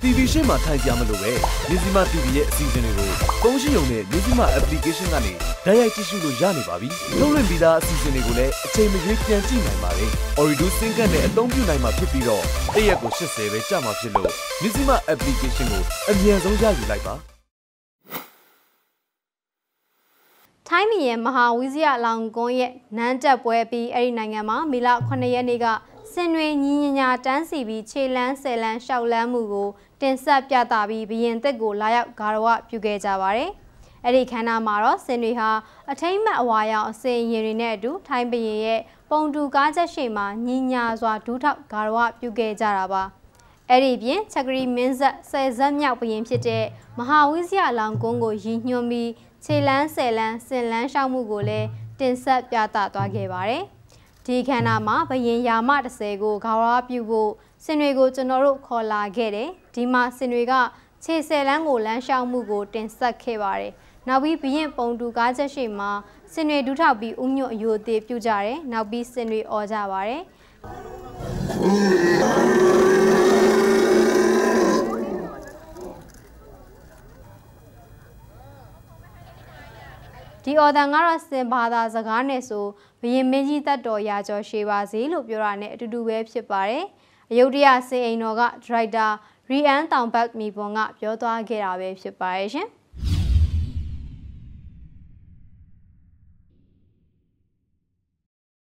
TV ရှင်းမှာထိုင်ကြမလို့ပဲမြစီမ TV ရဲ့အစီအစဉ်တွေကိုဖုန်းရှိုံနဲ့မြစီမ application ကနေတိုက်ရိုက်ကြည့်ရှုလို့ရနေပါပြီ။ထုတ်လွှင့်ပြီးသားအစီအစဉ်တွေကိုလည်းအချိန်မရွေးပြန်ကြည့်နိုင်ပါတယ်။ Orido စင်ကတ်နဲ့အသုံးပြုနိုင်မှာဖြစ်ပြီးတော့တရက်ကို80ပဲကြာမှာဖြစ်လို့မြစီမ application ကိုအမြန်ဆုံးရယူလိုက်ပါထိုင်းပြည်ရဲ့မဟာဝီဇယလောင်ကွန်းရဲ့နန်းတက်ပွဲပြီးအဲ့ဒီနိုင်ငံမှာမေလ9ရက်နေ့ကစင်တွေညီညာတန်းစီပြီးခြေလန်း10လန်းရှောက်လန်းမှုကိုတင်ဆက်ပြသပြီးဘရင်သစ်ကိုလာရောက်ဂါရဝပြုခဲ့ကြပါတယ်။အဲ့ဒီခမ်းနားမှာတော့စင်တွေဟာအထိမ့်မှတ်အဝါရောင်အစင်ရင်တွေနဲ့အတူထိုင်းဘရင်ရဲ့ပုံတူကားချက်ရှိမှာညီညာစွာဒူးထောက်ဂါရဝပြုခဲ့ကြတာပါ။အဲ့ဒီပြင်ချက်ကရီမင်းဆက်10ဇက်မြောက်ဘရင်ဖြစ်တဲ့မဟာဝီဇယလောင်ကွန်းကိုရည်ညွှန်းပြီးခြေလန်း10လန်းစင်လန်းရှောက်မှုကိုလည်းတင်ဆက်ပြသသွားခဲ့ပါတယ်။ဒီခန္ဓာမှာဘရင်ယာမ30ကိုဂါရဝပြုဖို့စင်တွေကိုကျွန်တော်တို့ခေါ်လာခဲ့တယ်။ဒီမှာစင်တွေကခြေ10လန်းကိုလမ်းလျှောက်မှုကိုတင်ဆက်ခဲ့ပါတယ်။နောက်ပြီးဘရင်ပုံတူကားချက်ရှိမှာစင်တွေဒူးထောက်ပြီးဥညွတ်အယိုသေးပြုကြတယ်။နောက်ပြီးစင်တွေអော်ကြပါတယ်။ဒီအော်တန်ကတော့စင်ဘာသာစကားနဲ့ဆိုဘရင်မင်းကြီးတက်တော်ရာကျော်ရှေးပါစေလို့ပြောတာနဲ့အတူတူပဲဖြစ်ပါတယ်။အယုဒ္ဓယစင်အိမ်တော်ကဒရိုက်တာရီအန်တောင်ဘတ်မီပွန်ကပြောသွားခဲ့တာပဲဖြစ်ပါရဲ့ရှင်။